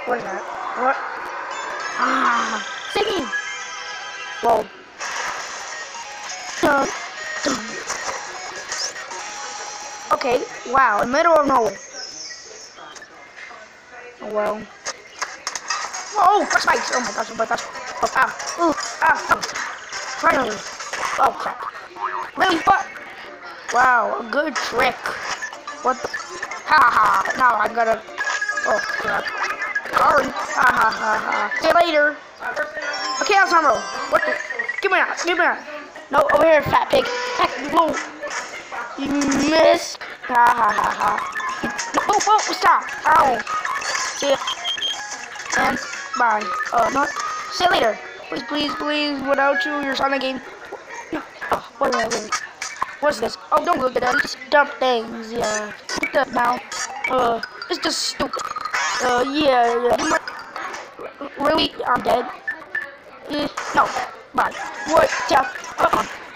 What is that? What? Ah, singing. Whoa. Dun, dun. Okay, wow, in the middle of nowhere. Oh well. Whoa, got spikes! Oh my gosh, oh my gosh. Oh, ah, ooh, ah, oh. Finally. Oh crap. Really? But wow, a good trick. What the? Ha ha. Now I'm gonna. Oh crap. Sorry. Ha ha ha ha. See you later. Okay, Alzheimer. What the? Give me that. Give me that. No, over here, fat pig. Heck, whoa. You missed. Ha ha ha ha. Whoa, whoa, stop. Ow. See ya. And bye. No. See you later. Please, please, please. Without you, your Sonic game. No. Oh, wait. What's this? Oh, don't look at that. It's dumb things. Yeah. Look at that now. It's just stupid. Yeah. Really? I'm dead. No. Bye. What? Yeah.